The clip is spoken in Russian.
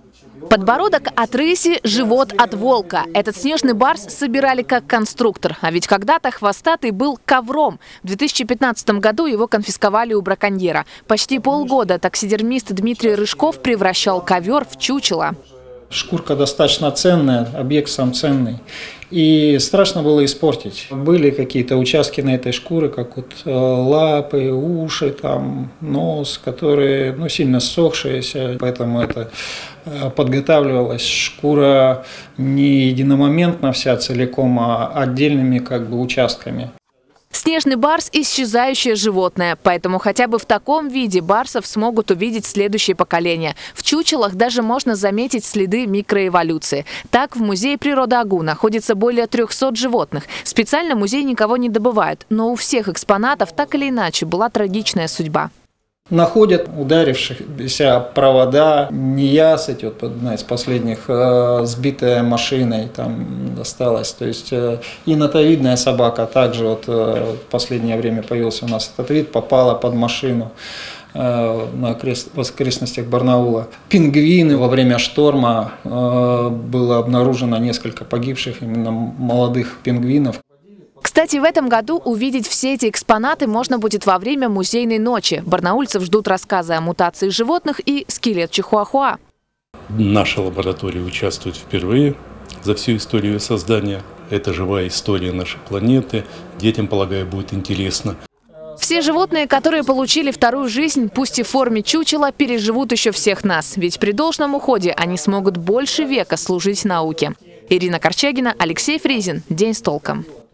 Подбородок от рыси, живот от волка. Этот снежный барс собирали как конструктор. А ведь когда-то хвостатый был ковром. В 2015 году его конфисковали у браконьера. Почти полгода таксидермист Дмитрий Рыжков превращал ковер в чучело. Шкурка достаточно ценная, объект сам ценный. И страшно было испортить. Были какие-то участки на этой шкуре, как вот лапы, уши, там, нос, которые сильно ссохшиеся. Поэтому это подготавливалась шкура не единомоментно вся целиком, а отдельными участками. Снежный барс – исчезающее животное, поэтому хотя бы в таком виде барсов смогут увидеть следующее поколение. В чучелах даже можно заметить следы микроэволюции. Так, в музее природы АГУ находится более 300 животных. Специально музей никого не добывает, но у всех экспонатов так или иначе была трагичная судьба. Находят ударившиеся провода, неясыть, одна из последних, сбитая машиной, там досталась. То есть енотовидная собака, также в последнее время появился у нас этот вид, попала под машину в окрестностях Барнаула. Пингвины во время шторма, было обнаружено несколько погибших именно молодых пингвинов. Кстати, в этом году увидеть все эти экспонаты можно будет во время музейной ночи. Барнаульцев ждут рассказы о мутации животных и скелет чихуахуа. Наша лаборатория участвует впервые за всю историю создания. Это живая история нашей планеты. Детям, полагаю, будет интересно. Все животные, которые получили вторую жизнь, пусть и в форме чучела, переживут еще всех нас. Ведь при должном уходе они смогут больше века служить науке. Ирина Корчагина, Алексей Фризин. День с толком.